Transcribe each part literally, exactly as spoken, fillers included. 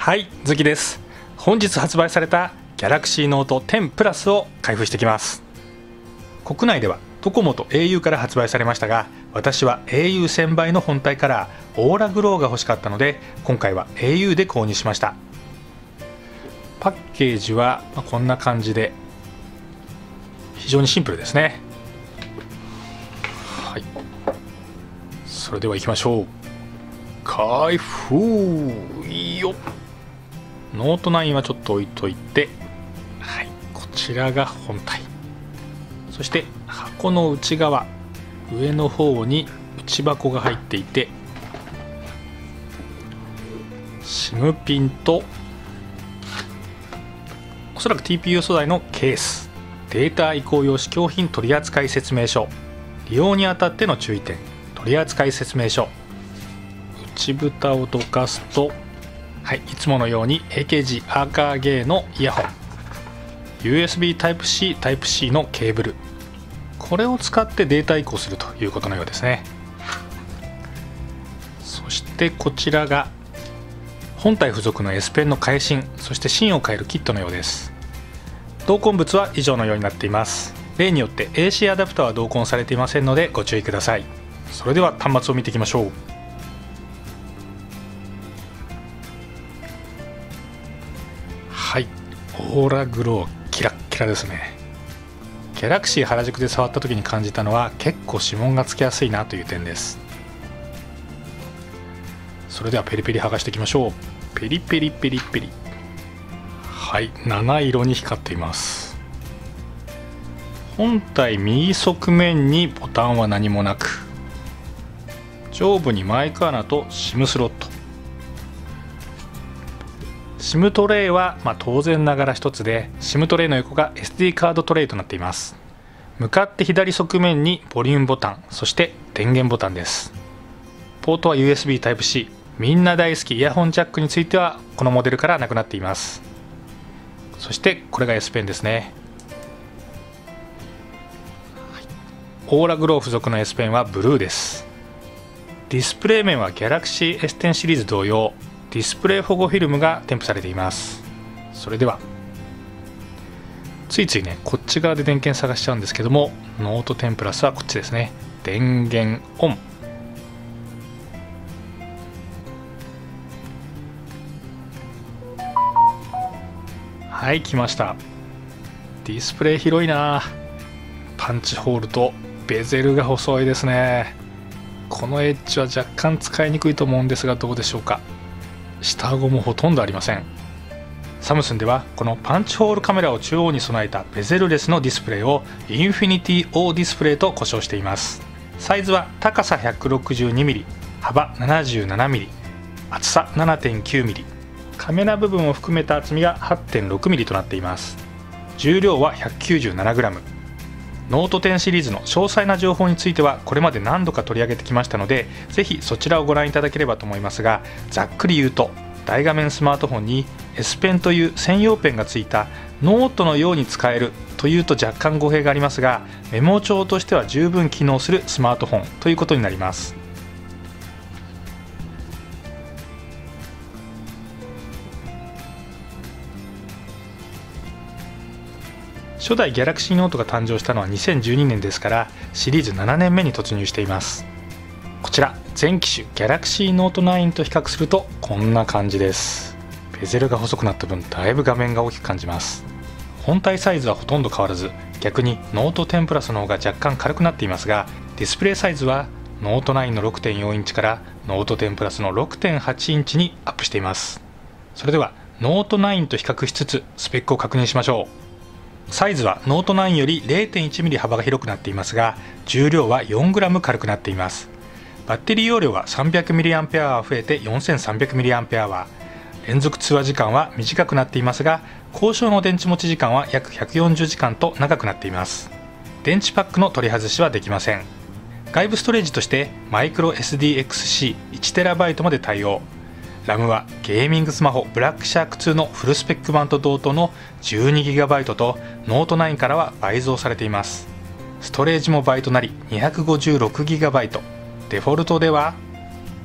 はい、ズキです。本日発売された Galaxy Note テンプラスを開封していきます。国内ではドコモと エーユー から発売されましたが、私は エーユーせんばいの本体カラーオーラグローが欲しかったので、今回は エーユー で購入しました。パッケージはこんな感じで非常にシンプルですね。はい、それでは行きましょう。開封よっ。ノートナインはちょっと置いといて、はい、こちらが本体。そして箱の内側、上の方に内箱が入っていて、 SIM ピンとおそらく ティーピーユー 素材のケース、データ移行用試供品取扱説明書、利用にあたっての注意点、取扱説明書。内蓋をどかすと、はい、いつものように エーケージー アーカーゲーのイヤホン、 ユーエスビー タイプシー タイプシー のケーブル、これを使ってデータ移行するということのようですね。そしてこちらが本体付属の S ペンの替え芯、そして芯を変えるキットのようです。同梱物は以上のようになっています。例によって エーシー アダプターは同梱されていませんのでご注意ください。それでは端末を見ていきましょう。はい、オーラグローキラッキラですね。ギャラクシー原宿で触った時に感じたのは、結構指紋がつきやすいなという点です。それではペリペリ剥がしていきましょう。ペリペリペリペリ。はい、七色に光っています。本体右側面にボタンは何もなく、上部にマイク穴と SIM スロット、SIM トレイはまあ当然ながら一つで、 SIM トレイの横が エスディー カードトレイとなっています。向かって左側面にボリュームボタン、そして電源ボタンです。ポートは ユーエスビー タイプシー、 みんな大好きイヤホンジャックについてはこのモデルからなくなっています。そしてこれが S ペンですね。オーラグロー付属の S ペンはブルーです。ディスプレイ面は Galaxy エステン シリーズ同様、ディスプレイ保護フィルムが添付されています。それではついついね、こっち側で電源探しちゃうんですけども、ノートテンプラスはこっちですね。電源オン。はい、来ました。ディスプレイ広いな。パンチホールとベゼルが細いですね。このエッジは若干使いにくいと思うんですが、どうでしょうか。下顎もほとんどありません。サムスンではこのパンチホールカメラを中央に備えたベゼルレスのディスプレイをインフィニティ O ディスプレイと呼称しています。サイズは高さ ひゃくろくじゅうにミリ、幅 ななじゅうななミリ、厚さ ななてんきゅうミリ、カメラ部分を含めた厚みが はってんろくミリとなっています。重量は ひゃくきゅうじゅうななグラム。ノートテンシリーズの詳細な情報についてはこれまで何度か取り上げてきましたので、ぜひそちらをご覧いただければと思いますが、ざっくり言うと、大画面スマートフォンに S ペンという専用ペンがついたノートのように使えるというと若干語弊がありますが、メモ帳としては十分機能するスマートフォンということになります。初代 Galaxy Note が誕生したのはにせんじゅうにねんですから、シリーズななねんめに突入しています。こちら全機種 Galaxy Note ナインと比較するとこんな感じです。ベゼルが細くなった分、だいぶ画面が大きく感じます。本体サイズはほとんど変わらず、逆に ノートテンプラスの方が若干軽くなっていますが、ディスプレイサイズは ノートナインの ろくてんよんインチから ノートテンプラスの ろくてんはちインチにアップしています。それでは ノートナインと比較しつつスペックを確認しましょう。サイズはノートナインより れいてんいちミリ 幅が広くなっていますが、重量は よんグラム 軽くなっています。バッテリー容量は さんびゃくミリアンペアアワー 増えて よんせんさんびゃくミリアンペアアワー、連続通話時間は短くなっていますが、高性能電池持ち時間は約ひゃくよんじゅうじかんと長くなっています。電池パックの取り外しはできません。外部ストレージとしてマイクロ エスディーエックスシーいちテラバイト まで対応。ラム はゲーミングスマホブラックシャークツーのフルスペック版と同等の じゅうにギガバイト とノートナインからは倍増されています。ストレージも倍となり にひゃくごじゅうろくギガバイト、デフォルトでは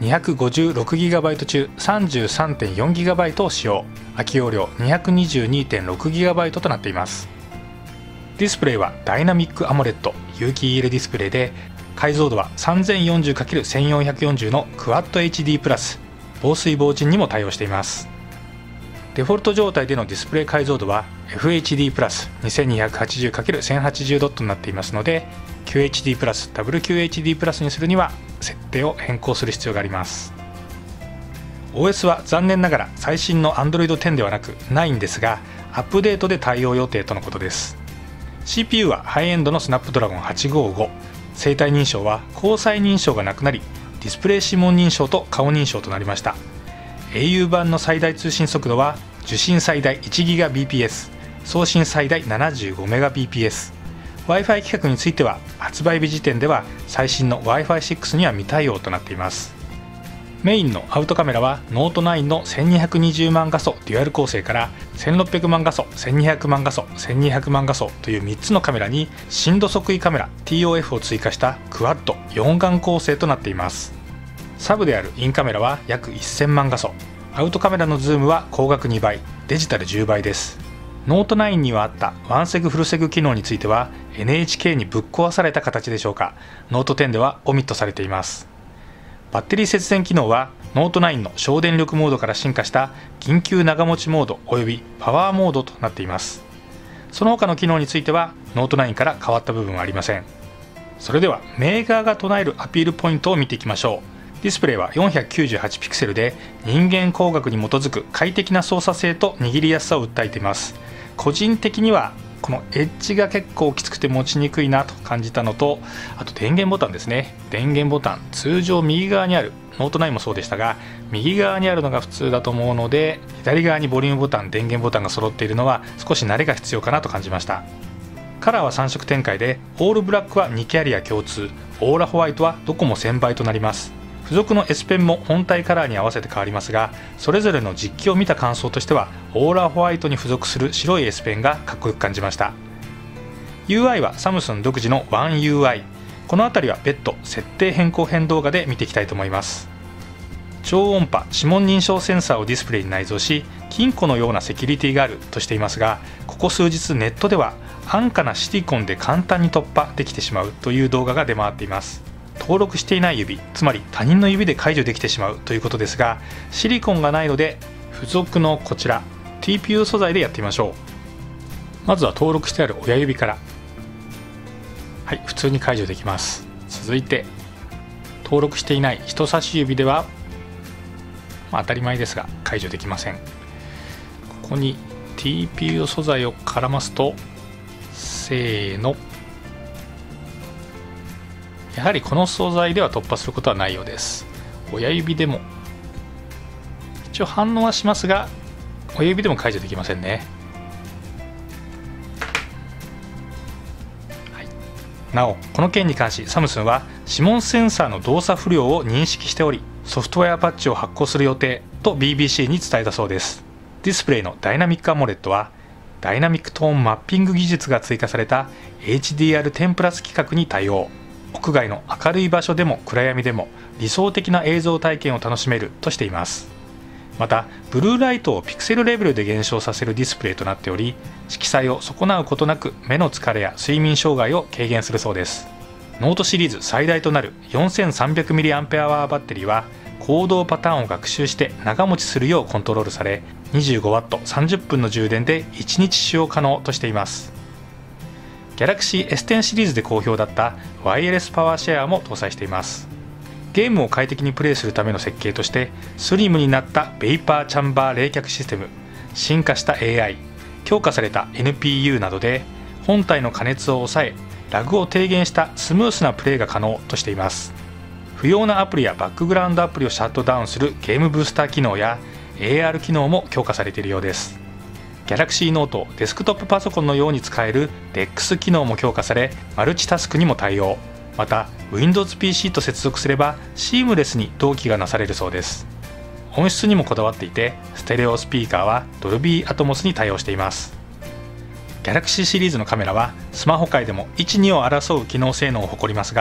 にひゃくごじゅうろくギガバイト 中 さんじゅうさんてんよんギガバイト を使用。空き容量 にひゃくにじゅうにてんろくギガバイト となっています。ディスプレイはダイナミックアモレット有機 イーエル ディスプレイで、解像度は さんぜんよんじゅうかけるせんよんひゃくよんじゅう のクワッド エイチディー プラス、防水防塵にも対応しています。デフォルト状態でのディスプレイ解像度は エフエイチディー プラス にせんにひゃくはちじゅうかけるせんはちじゅう ドットになっていますので、 キューエイチディー プラス ダブリューキューエイチディー プラスにするには設定を変更する必要があります。 オーエス は残念ながら最新の アンドロイドテン ではなくナインですが、アップデートで対応予定とのことです。 シーピーユー はハイエンドのスナップドラゴンはちごーご、生体認証は交際認証がなくなり、ディスプレイ指紋認証と顔認証となりました。 エーユー 版の最大通信速度は受信最大 いちギガビーピーエス、 送信最大 ななじゅうごメガビーピーエス、 Wi-Fi 規格については発売日時点では最新の ワイファイシックス には未対応となっています。メインのアウトカメラはノートナインのせんにひゃくにじゅうまん画素デュアル構成からせんろっぴゃくまん画素、せんにひゃくまん画素、せんにひゃくまん画素というみっつのカメラに深度測位カメラ ティーオーエフ を追加したクワッドよん眼構成となっています。サブであるインカメラは約せんまん画素、アウトカメラのズームは光学にばい、デジタルじゅうばいです。ノートナインにはあったワンセグフルセグ機能については エヌエイチケー にぶっ壊された形でしょうか、ノートテンではオミットされています。バッテリー節電機能はノートナインの省電力モードから進化した緊急長持ちモードおよびパワーモードとなっています。その他の機能についてはノートナインから変わった部分はありません。それではメーカーが唱えるアピールポイントを見ていきましょう。ディスプレイはよんひゃくきゅうじゅうはちピクセルで人間工学に基づく快適な操作性と握りやすさを訴えています。個人的にはこのエッジが結構きつくて持ちにくいなと感じたのと、あと電源ボタンですね。電源ボタン通常右側にある、ノートナインもそうでしたが右側にあるのが普通だと思うので、左側にボリュームボタン、電源ボタンが揃っているのは少し慣れが必要かなと感じました。カラーはさん色展開で、オールブラックはにキャリア共通、オーラホワイトはどこもせんばいとなります。付属の S ペンも本体カラーに合わせて変わりますが、それぞれの実機を見た感想としてはオーラホワイトに付属する白い S ペンがかっこよく感じました。 ユーアイ はサムスン独自の ワンユーアイ、 この辺りは別途設定変更編動画で見ていきたいと思います。超音波指紋認証センサーをディスプレイに内蔵し、金庫のようなセキュリティがあるとしていますが、ここ数日ネットでは安価なシリコンで簡単に突破できてしまうという動画が出回っています。登録していない指、つまり他人の指で解除できてしまうということですが、シリコンがないので付属のこちら ティーピーユー 素材でやってみましょう。まずは登録してある親指から、はい、普通に解除できます。続いて登録していない人差し指では、まあ、当たり前ですが解除できません。ここに ティーピーユー 素材を絡ますと、せーの、やはりこの素材では突破することはないようです。親指でも一応反応はしますが、親指でも解除できませんね。はい、なおこの件に関しサムスンは指紋センサーの動作不良を認識しており、ソフトウェアパッチを発行する予定と ビービーシー に伝えたそうです。ディスプレイのダイナミックアモレットはダイナミックトーンマッピング技術が追加された エイチディーアールテン プラス規格に対応。屋外の明るい場所でも暗闇でも理想的な映像体験を楽しめるとしています。またブルーライトをピクセルレベルで減少させるディスプレイとなっており、色彩を損なうことなく目の疲れや睡眠障害を軽減するそうです。ノートシリーズ最大となる よんせんさんびゃくミリアンペアアワー バッテリーは行動パターンを学習して長持ちするようコントロールされ、にじゅうごワットさんじゅっぷんの充電でいちにち使用可能としています。ギャラクシーエステン シリーズで好評だったワイヤレスパワーシェアも搭載しています。ゲームを快適にプレイするための設計として、スリムになったベイパーチャンバー冷却システム、進化した エーアイ、強化された エヌピーユー などで本体の加熱を抑え、ラグを低減したスムースなプレイが可能としています。不要なアプリやバックグラウンドアプリをシャットダウンするゲームブースター機能や エーアール 機能も強化されているようです。Galaxy Note をデスクトップパソコンのように使える デックス 機能も強化され、マルチタスクにも対応。また Windows ピーシー と接続すればシームレスに同期がなされるそうです。音質にもこだわっていて、ステレオスピーカーは Dolby Atmos に対応しています。Galaxy シリーズのカメラはスマホ界でもいち、にを争う機能性能を誇りますが、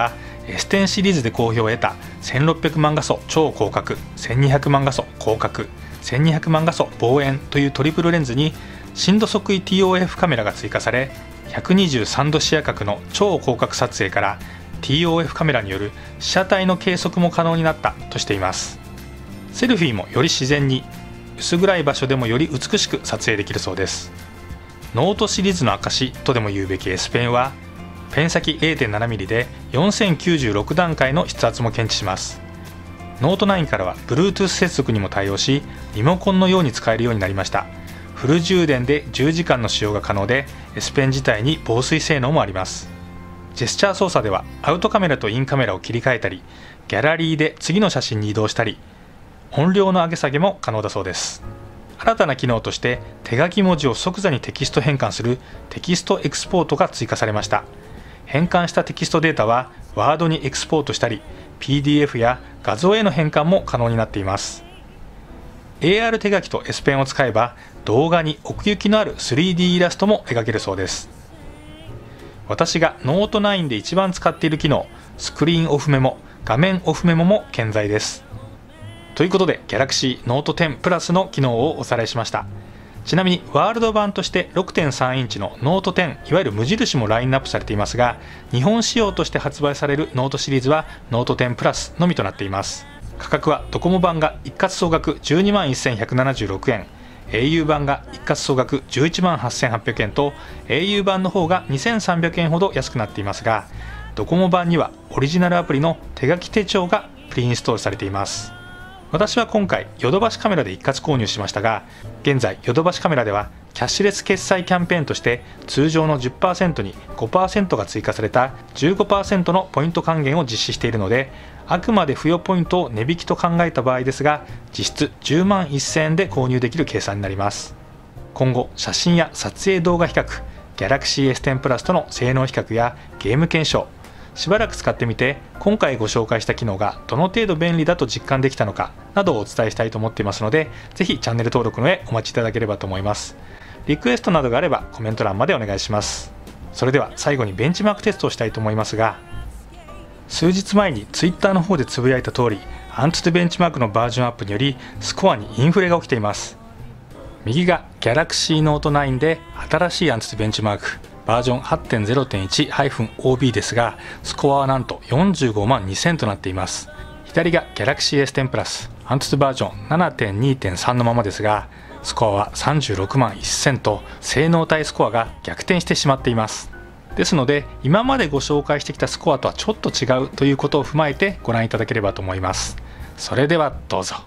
エステン シリーズで好評を得たせんろっぴゃくまん画素超広角、せんにひゃくまん画素広角、せんにひゃくまん画素望遠というトリプルレンズに深度測位 ティーオーエフ カメラが追加され、ひゃくにじゅうさんど視野角の超広角撮影から ティーオーエフ カメラによる被写体の計測も可能になったとしています。セルフィーもより自然に、薄暗い場所でもより美しく撮影できるそうです。ノートシリーズの証とでも言うべき S ペンはペン先 れいてんななミリ でよんせんきゅうじゅうろく段階の筆圧も検知します。ノートナインからは Bluetooth 接続にも対応し、リモコンのように使えるようになりました。フル充電でじゅうじかんの使用が可能で S ペン自体に防水性能もあります。ジェスチャー操作ではアウトカメラとインカメラを切り替えたり、ギャラリーで次の写真に移動したり、音量の上げ下げも可能だそうです。新たな機能として手書き文字を即座にテキスト変換するテキストエクスポートが追加されました。変換したテキストデータはワードにエクスポートしたり ピーディーエフ や画像への変換も可能になっています。 エーアール 手書きと S ペンを使えば動画に奥行きのある スリーディー イラストも描けるそうです。私がノートナインで一番使っている機能、スクリーンオフメモ、画面オフメモも健在です。ということで Galaxy Note テンプラスの機能をおさらいしました。ちなみにワールド版として ろくてんさんインチの ノートテン、いわゆる無印もラインナップされていますが、日本仕様として発売されるノートシリーズは ノートテンプラスのみとなっています。価格はドコモ版が一括総額じゅうにまんせんひゃくななじゅうろくえん、au 版が一括総額じゅういちまんはっせんはっぴゃくえんと au 版の方がにせんさんびゃくえんほど安くなっていますが、ドコモ版にはオリジナルアプリの手書き手帳がプリインストールされています。私は今回ヨドバシカメラで一括購入しましたが、現在ヨドバシカメラではキャッシュレス決済キャンペーンとして通常の じゅっパーセント に ごパーセント が追加された じゅうごパーセント のポイント還元を実施しているので、あくまで付与ポイントを値引きと考えた場合ですが、実質じゅうまんせんえんで購入できる計算になります。今後写真や撮影動画比較、 Galaxy エステン プラスとの性能比較やゲーム検証、しばらく使ってみて今回ご紹介した機能がどの程度便利だと実感できたのかなどをお伝えしたいと思っていますので、ぜひチャンネル登録の上お待ちいただければと思います。リクエストなどがあればコメント欄までお願いします。それでは最後にベンチマークテストをしたいと思いますが、数日前に Twitter の方でつぶやいた通り、アンツトゥベンチマークのバージョンアップによりスコアにインフレが起きています。右が Galaxy Note ナインで新しいアンツトゥベンチマークバージョン はちてんゼロてんいち オービー ですが、スコアはなんとよんじゅうごまんにせんとなっています。左が Galaxy エステン プラスアンツトゥバージョン ななてんにてんさん のままですが、スコアはさんじゅうろくまんせんと性能対スコアが逆転してしまっています。ですので今までご紹介してきたスコアとはちょっと違うということを踏まえてご覧いただければと思います。それではどうぞ。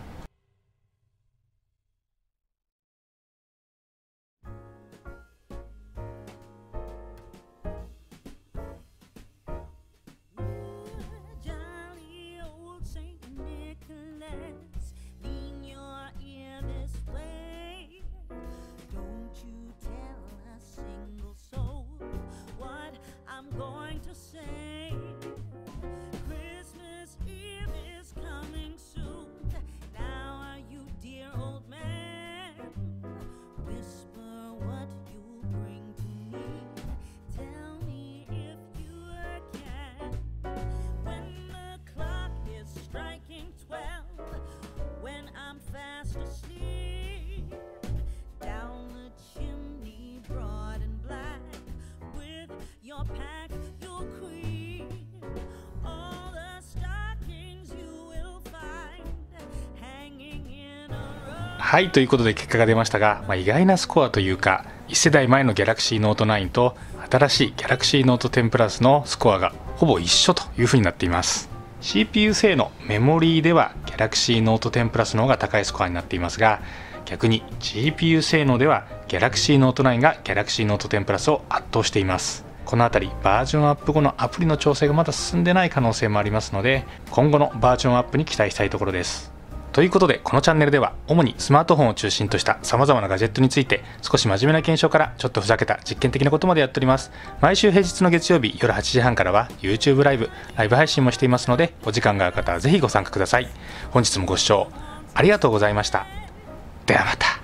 はい、ということで結果が出ましたが、まあ、意外なスコアというか、いち世代前の Galaxy Note ナインと新しい Galaxy Note テンプラスのスコアがほぼ一緒というふうになっています。 シーピーユー 性能、メモリーでは Galaxy Note テンプラスの方が高いスコアになっていますが、逆に ジーピーユー 性能では Galaxy Note ナインが Galaxy Note テンプラスを圧倒しています。このあたりバージョンアップ後のアプリの調整がまだ進んでない可能性もありますので、今後のバージョンアップに期待したいところです。ということでこのチャンネルでは主にスマートフォンを中心とした様々なガジェットについて少し真面目な検証からちょっとふざけた実験的なことまでやっております。毎週平日の月曜日夜はちじはんからは YouTube ライブ、ライブ配信もしていますので、お時間がある方はぜひご参加ください。本日もご視聴ありがとうございました。ではまた。